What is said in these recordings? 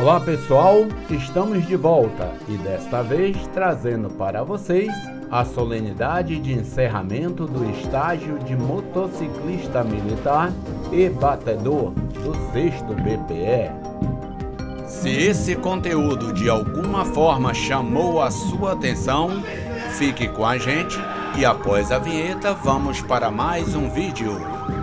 Olá pessoal, estamos de volta e desta vez trazendo para vocês a solenidade de encerramento do estágio de motociclista militar e batedor do 6º BPE. Se esse conteúdo de alguma forma chamou a sua atenção, fique com a gente e após a vinheta vamos para mais um vídeo.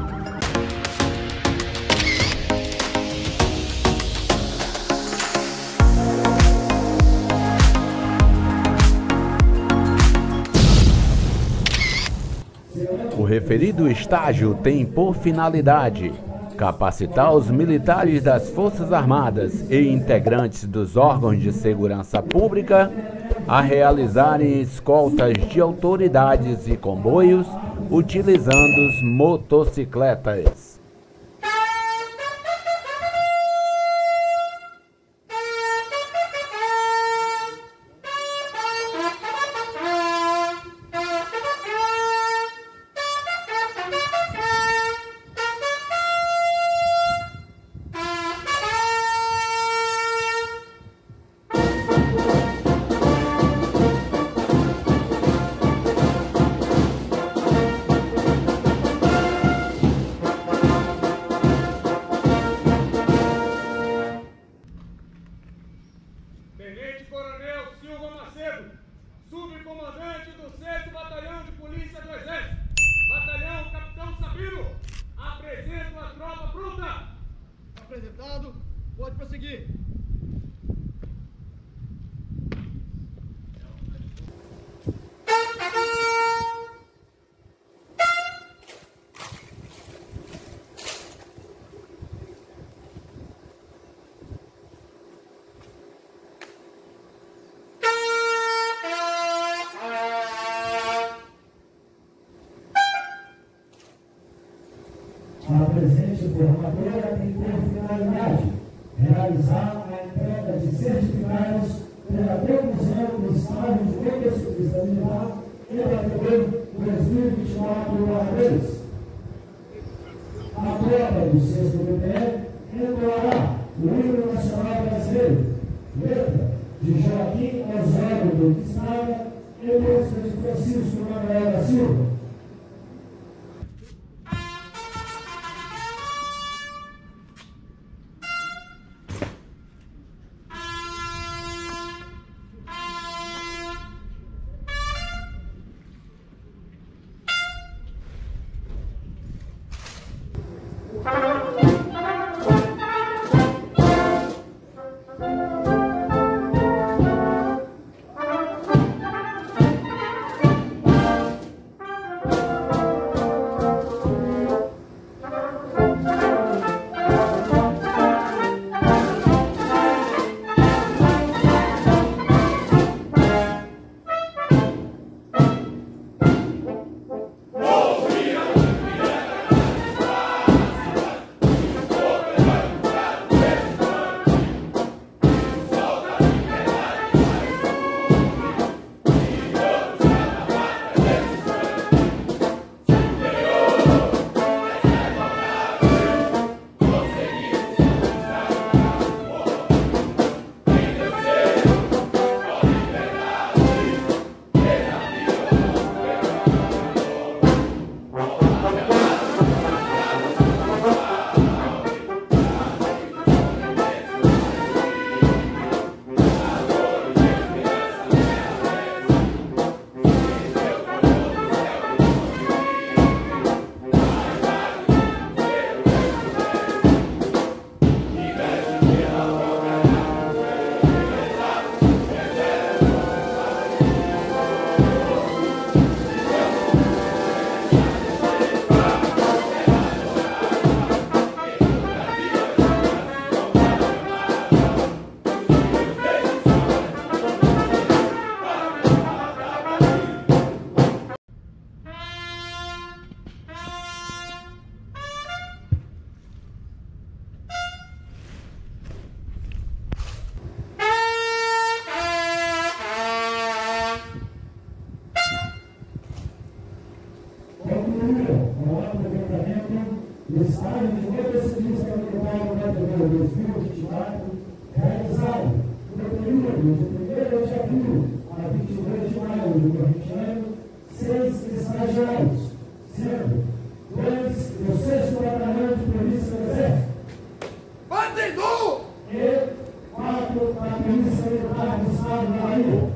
O referido estágio tem por finalidade capacitar os militares das Forças Armadas e integrantes dos órgãos de segurança pública a realizarem escoltas de autoridades e comboios utilizando motocicletas. Tenente-Coronel Silva Macedo, subcomandante do 6º Batalhão de Polícia do Exército, Batalhão Capitão Sabino, apresento a tropa pronta. Apresentado, pode prosseguir. A presente formadora tem por finalidade realizar a entrega de certificados pela conclusão do estágio de motociclista militar e batedor 2024/2. A prova do 6º BPE entoará o hino nacional brasileiro, letra de Joaquim Osório do Estrada e música de Francisco Manuel da Silva. estágio de motociclista militar no Batedor 2024, realizado período de 1º de abril a 22 de maio do corrente ano, 6 estagiários, sendo 2 do 6º Batalhão de Polícia do Exército e 4 da Polícia Militar do Estado da Bahia.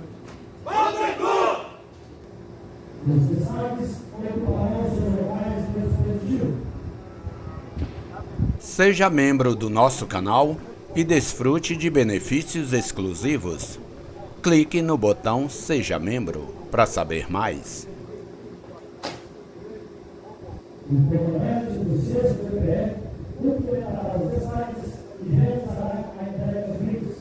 Os destaques ocuparão seus locais no dispositivo. Seja membro do nosso canal e desfrute de benefícios exclusivos. Clique no botão Seja Membro para saber mais. O comandante do 6º DPE completará os destaques e realizará a entrega dos brindes.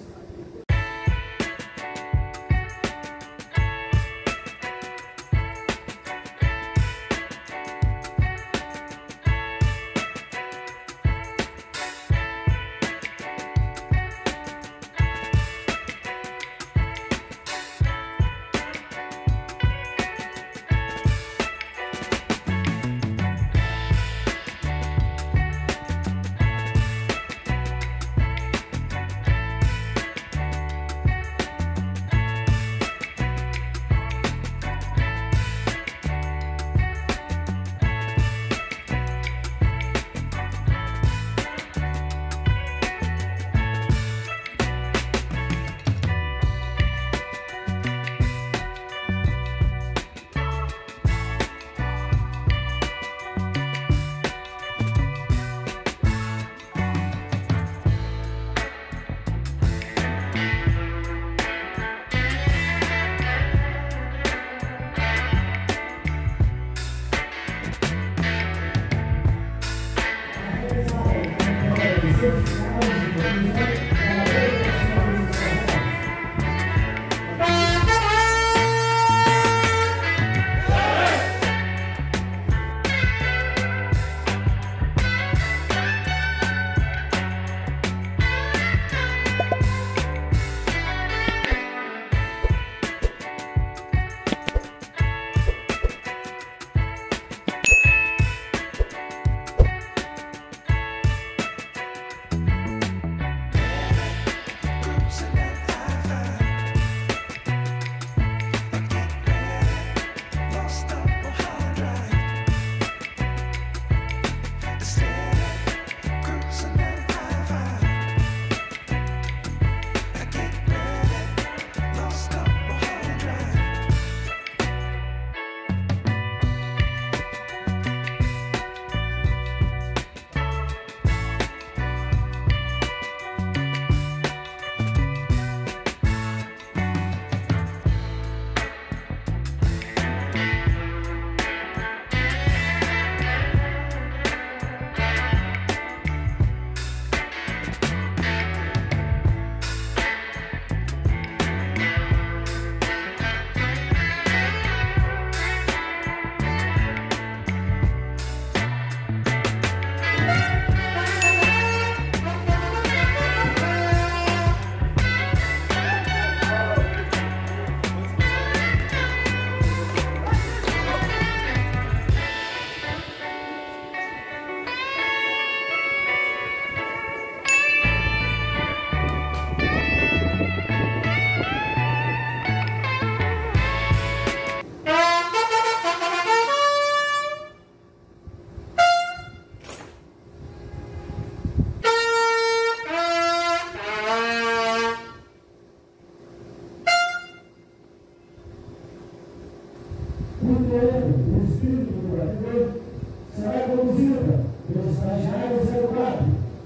O espírito do curador será conduzida pelo estagiário 04,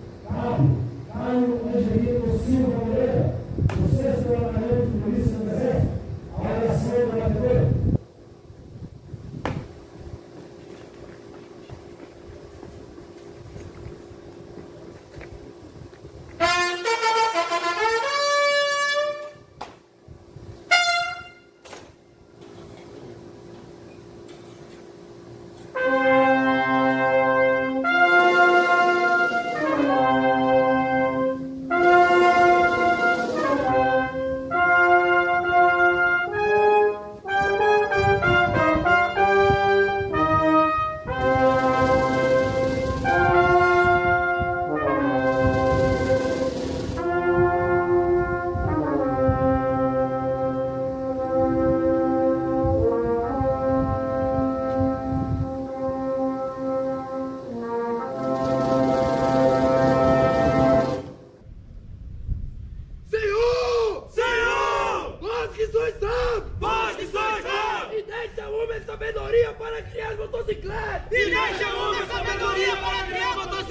Cabo Caio Angelino Silva Moreira, do 6º Batalhão de Polícia do Exército, a oração da batedora.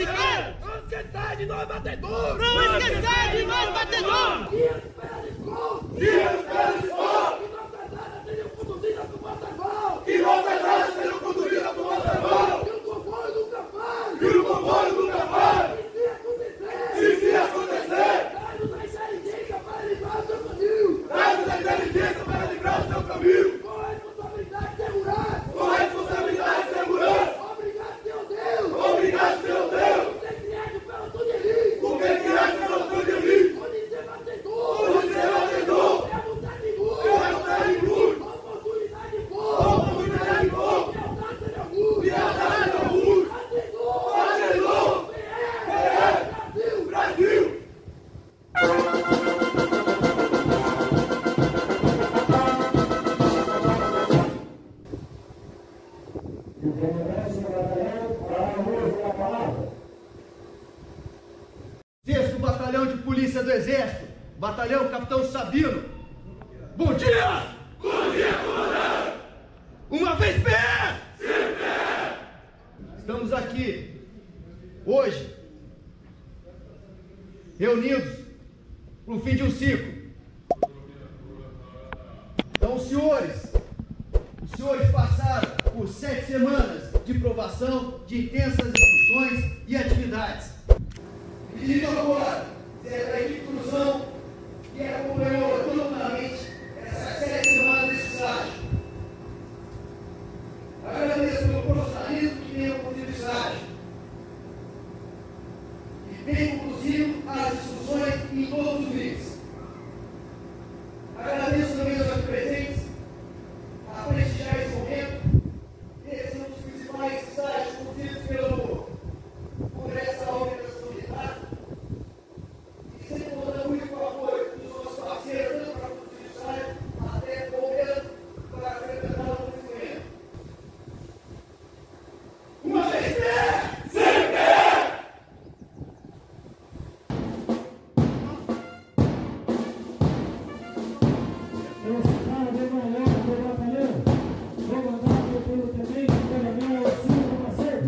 esquecer! Não esquecer de nós, batedores! Não esquecer de nós, batedores! Dia de espera de escola! Dia de espera de escola! Que nossas áreas sejam conduzidas com Montebão! Que nossas áreas sejam conduzidas por Montebão! Que o comboio nunca pare! Que o comboio nunca pare! Se acontecer! Se acontecer! Traz-nos a inteligência para livrar o seu caminho! Traz a inteligência para livrar o seu caminho! Com responsabilidade e segurança! Com responsabilidade e segurança! Obrigado, Senhor Deus! Obrigado, Senhor Deus! Por ter criado pela tua delícia! Por ter criado pela tua delícia! Onde ser batedor! Onde ser batedor! É vontade de luz! É vontade de luz! Oportunidade de povo! Oportunidade de povo! Lealdade seja luz! Lealdade seja luz! Batedor! Batedor! Brasil! Brasil! E o comandante do batalhão fará uso da palavra. 6º Batalhão de Polícia do Exército, Batalhão Capitão Sabino. Bom dia! Bom dia, comandante! Uma vez pé! Sempre pé! Estamos aqui, hoje, reunidos para o fim de um ciclo. Então, os senhores passaram por 7 semanas de provação, de intensas discussões e atividades. Pedindo agora, Secretaria de Instrução, que acompanhou autonomamente essas 7 semanas de estágio. Agradeço pelo profissionalismo que tenham conduzido o estágio e bem conduzido as discussões em todos os níveis. Agradeço também aos aqui presentes a prestigiar esse momento. Esse é um dos principais estágios conduzidos pelo Congresso da Organização Militar. E sempre contando muito com o apoio dos nossos parceiros, tanto para conduzir o estágio, até o governo, para frequentar o conhecimento. Uma vez pé! Sempre pé! Esse cara de manhã do batalhão, comandado pelo tenente coronel Silva Macedo.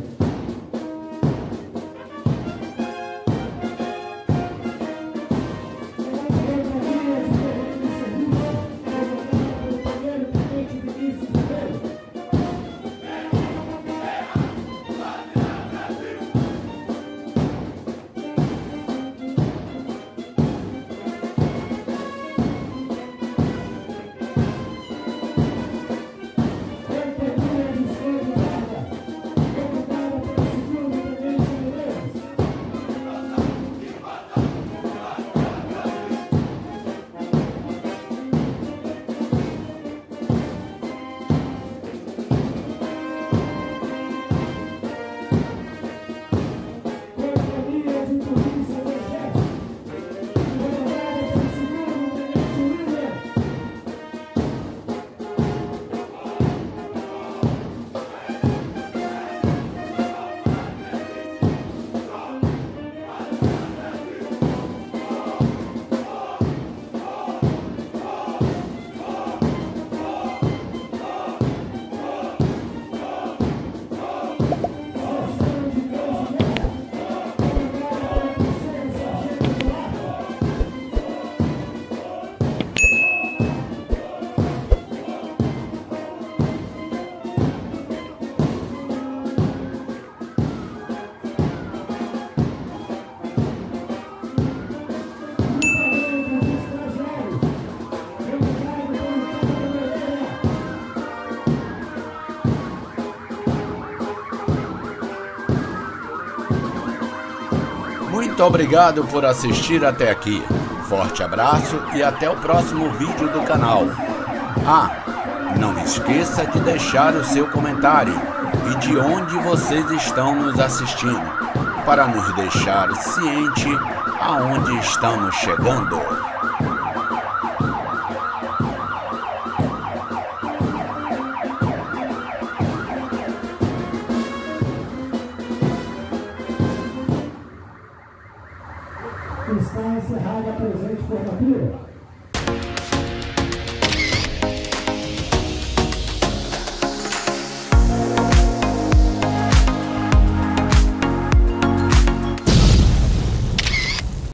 Muito obrigado por assistir até aqui. Forte abraço e até o próximo vídeo do canal. Ah, não esqueça de deixar o seu comentário e de onde vocês estão nos assistindo, para nos deixar ciente aonde estamos chegando. Está encerrada a presente formatura.